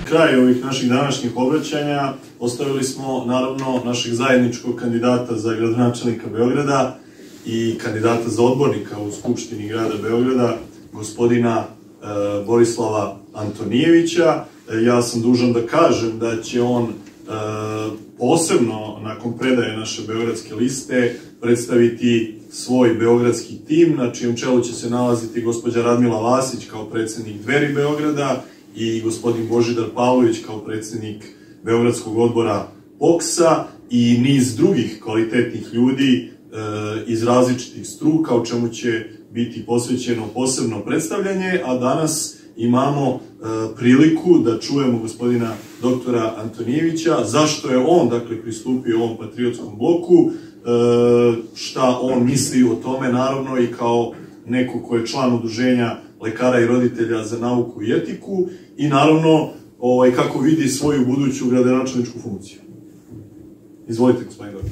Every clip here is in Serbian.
Kraj ovih naših današnjih obraćanja ostavili smo naravno našeg zajedničkog kandidata za gradonačelnika Beograda i kandidata za odbornika u Skupštini grada Beograda, gospodina Borislava Antonijevića. Ja sam dužan da kažem da će on posebno nakon predaje naše beogradske liste predstaviti svoj beogradski tim, na čijem čelu će se nalaziti gospođa Radmila Vasić kao predsednik Dveri Beograda i gospodin Božidar Pavlović kao predsednik Beogradskog odbora POKS-a i niz drugih kvalitetnih ljudi iz različitih struka, o čemu će biti posvećeno posebno predstavljanje, a danas imamo priliku da čujemo gospodina doktora Antonijevića, zašto je on, dakle, pristupio ovom patriotskom bloku, šta on misli o tome, naravno, i kao neko ko je član udruženja lekara i roditelja za nauku i etiku, i naravno, kako vidi svoju buduću gradonačelničku funkciju. Izvolite, gospodin doktor.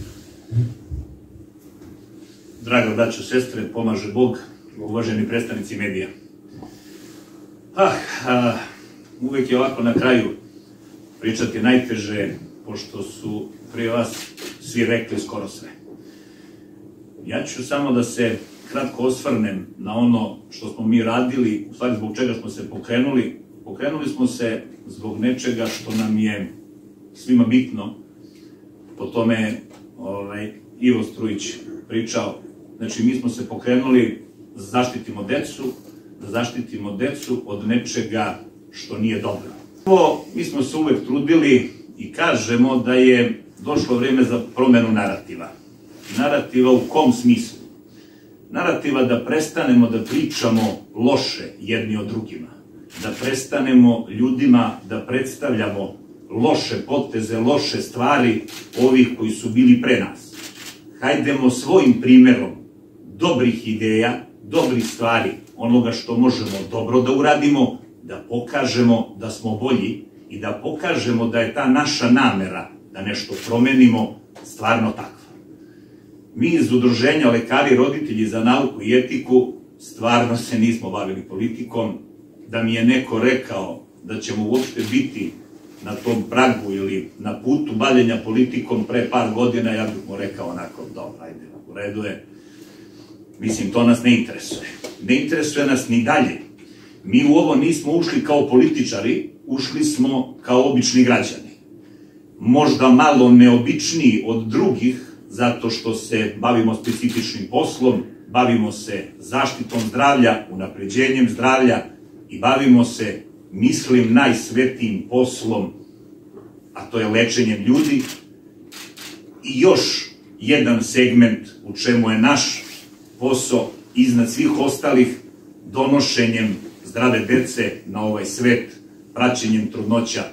Draga braćo, sestre, pomaže Bog, uvaženi predstavnici medija. Uvek je ovako na kraju pričati najteže, pošto su prije vas svi rekli skoro sve. Ja ću samo da se kratko osvrnem na ono što smo mi radili, u stvari zbog čega smo se pokrenuli. Pokrenuli smo se zbog nečega što nam je svima bitno, po tome Ivo Strujić pričao. Znači, mi smo se pokrenuli da zaštitimo decu od nečega što nije dobro. Mi smo se uvek trudili i kažemo da je došlo vreme za promenu narativa. Narativa u kom smislu? Narativa da prestanemo da pričamo loše jedni o drugima. Da prestanemo ljudima da predstavljamo loše poteze, loše stvari ovih koji su bili pre nas. Hajdemo svojim primerom dobrih ideja, dobrih stvari, onoga što možemo dobro da uradimo, da pokažemo da smo bolji i da pokažemo da je ta naša namera da nešto promenimo stvarno takva. Mi iz udruženja lekari i roditelji za nauku i etiku stvarno se nismo bavili politikom. Da mi je neko rekao da ćemo uopšte biti na tom pragu ili na putu bavljenja politikom pre par godina, ja bih mu rekao onako, dobro, ajde, u redu je. Mislim, to nas ne interesuje. Ne interesuje nas ni dalje. Mi u ovo nismo ušli kao političari, ušli smo kao obični građani. Možda malo neobičniji od drugih, zato što se bavimo specifičnim poslom, bavimo se zaštitom zdravlja, unapređenjem zdravlja i bavimo se, mislim, najsvetijim poslom, a to je lečenjem ljudi. I još jedan segment u čemu je naš posao iznad svih ostalih, donošenjem zdrave dece na ovaj svet, praćenjem trudnoća,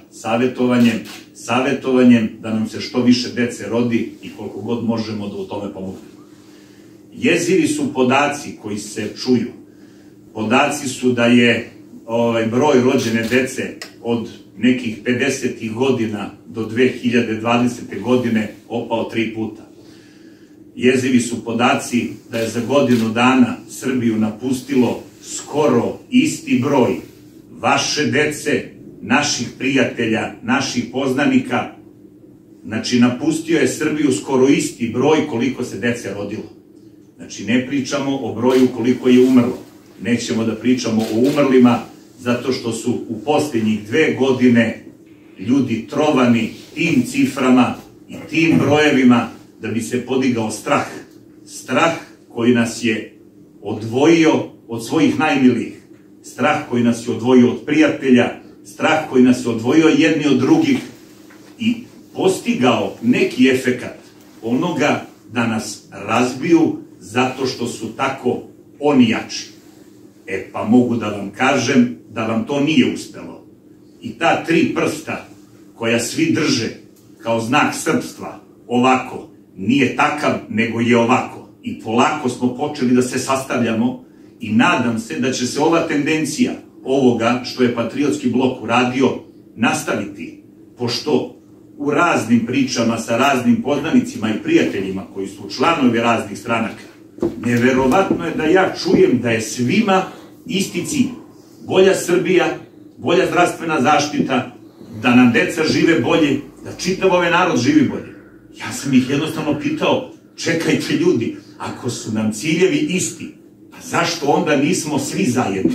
savetovanjem da nam se što više dece rodi i koliko god možemo da u tome pomognemo. Jezivi su podaci koji se čuju. Podaci su da je broj rođene dece od nekih 50. godina do 2020. godine opao 3 puta. Jezivi su podaci da je za godinu dana Srbiju napustilo skoro isti broj vaše dece, naših prijatelja, naših poznanika. Znači, napustio je Srbiju skoro isti broj koliko se dece rodilo. Znači, ne pričamo o broju koliko je umrlo. Nećemo da pričamo o umrlima, zato što su u posljednjih 2 godine ljudi trovani tim ciframa i tim brojevima da bi se podigao strah. Strah koji nas je odvojio od svojih najmilijih. Strah koji nas je odvojio od prijatelja. Strah koji nas je odvojio jedni od drugih i postigao neki efekat onoga da nas razbiju zato što su tako oni jači. Pa mogu da vam kažem da vam to nije uspelo. I ta 3 prsta koja svi drže kao znak srpstva ovako, nije takav, nego je ovako. I polako smo počeli da se sastavljamo i nadam se da će se ova tendencija ovoga što je Patriotski blok uradio nastaviti, pošto u raznim pričama sa raznim poznanicima i prijateljima koji su članovi raznih stranaka, neverovatno je da ja čujem da je svima isti cilj. Bolja Srbija, bolja zdravstvena zaštita, da nam deca žive bolje, da čitav ovaj narod živi bolje. Ja sam ih jednostavno pitao, čekajte ljudi, ako su nam ciljevi isti, pa zašto onda nismo svi zajedno?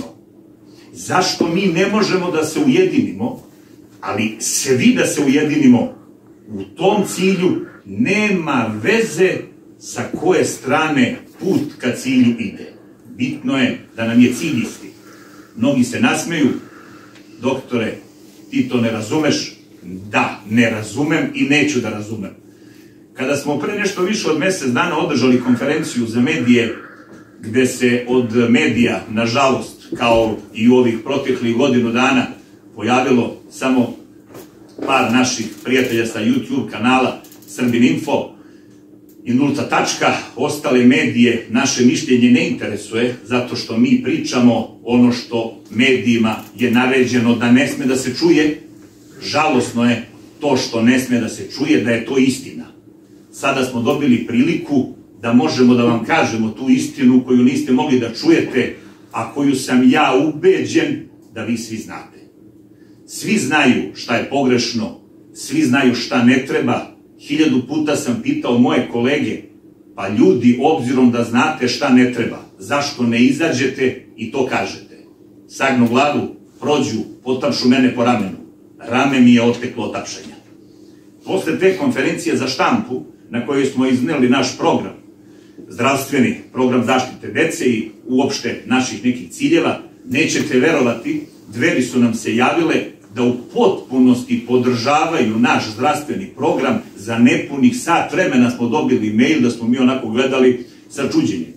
Zašto mi ne možemo da se ujedinimo, ali svi da se ujedinimo u tom cilju, nema veze sa koje strane put ka cilju ide. Bitno je da nam je cilj isti. Mnogi se nasmeju, doktore, ti to ne razumeš? Da, ne razumem i neću da razumem. Kada smo pre nešto više od mesec dana održali konferenciju za medije, gde se od medija, nažalost, kao i u ovih proteklih godinu dana, pojavilo samo par naših prijatelja sa YouTube kanala Srbin Info i Nulta tačka, ostale medije naše mišljenje ne interesuje, zato što mi pričamo ono što medijima je naređeno da ne sme da se čuje. Žalosno je to što ne sme da se čuje, da je to istina. Sada smo dobili priliku da možemo da vam kažemo tu istinu koju niste mogli da čujete, a koju sam ja ubeđen da vi svi znate. Svi znaju šta je pogrešno, svi znaju šta ne treba. 1000 puta sam pitao moje kolege, pa ljudi, obzirom da znate šta ne treba, zašto ne izađete i to kažete? Sagnu glavu, prođu, potapšu mene po ramenu. Rame mi je oteklo od tapšanja. Posle te konferencije za štampu, na kojoj smo izneli naš program, zdravstveni program zaštite dece i uopšte naših nekih ciljeva, nećete verovati, Dveri su nam se javile da u potpunosti podržavaju naš zdravstveni program. Za nepunih sat vremena smo dobili mail da smo mi onako gledali sa čuđenjem.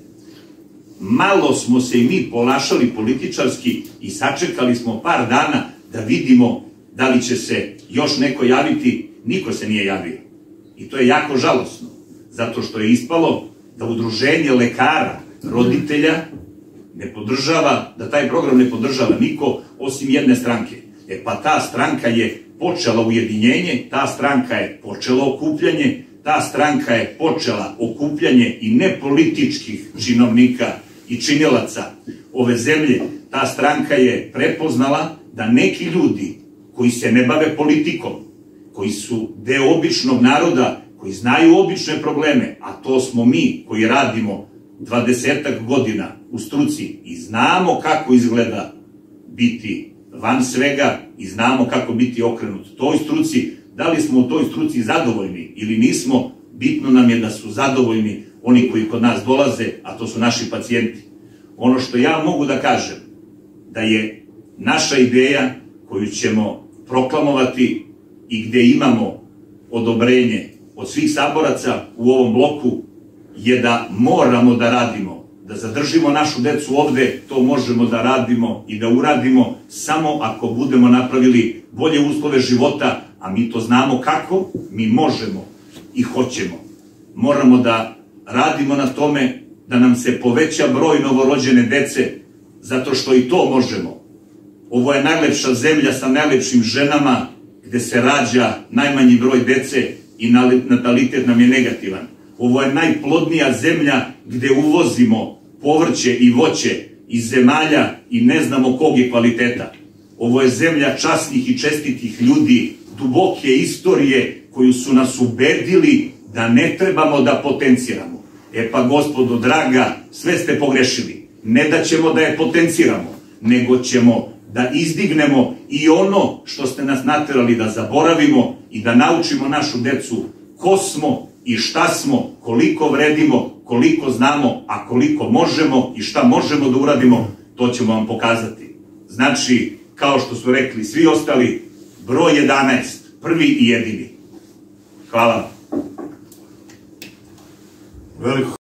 Malo smo se i mi ponašali političarski i sačekali smo par dana da vidimo da li će se još neko javiti. Niko se nije javio. I to je jako žalosno, zato što je ispalo da udruženje lekara, roditelja, ne podržava, da taj program ne podržava niko osim jedne stranke. Pa ta stranka je počela ujedinjenje, ta stranka je počela okupljanje, ta stranka je počela okupljanje i nepolitičkih činovnika i činilaca ove zemlje. Ta stranka je prepoznala da neki ljudi koji se ne bave politikom, koji su deo običnog naroda, koji znaju obične probleme, a to smo mi koji radimo 20 godina u struci i znamo kako izgleda biti van svega i znamo kako biti okrenut toj struci. Da li smo u toj struci zadovoljni ili nismo, bitno nam je da su zadovoljni oni koji kod nas dolaze, a to su naši pacijenti. Ono što ja mogu da kažem, da je naša ideja koju ćemo proklamovati i gde imamo odobrenje od svih saboraca u ovom bloku, je da moramo da radimo, da zadržimo našu decu ovde. To možemo da radimo i da uradimo samo ako budemo napravili bolje uslove života, a mi to znamo kako, mi možemo i hoćemo. Moramo da radimo na tome da nam se poveća broj novorođene dece, zato što i to možemo. Ovo je najlepša zemlja sa najlepšim ženama, gde se rađa najmanji broj dece i natalitet nam je negativan. Ovo je najplodnija zemlja gde uvozimo povrće i voće iz zemalja i ne znamo kog je kvaliteta. Ovo je zemlja časnih i čestitih ljudi, duboke istorije koju su nas ubedili da ne trebamo da potenciramo. Pa gospodo draga, sve ste pogrešili. Ne da ćemo da je potenciramo, nego ćemo da izdignemo i ono što ste nas naterali da zaboravimo i da naučimo našu decu ko smo i šta smo, koliko vredimo, koliko znamo, a koliko možemo i šta možemo da uradimo, to ćemo vam pokazati. Znači, kao što su rekli svi ostali, broj 11, prvi i jedini. Hvala. Veliko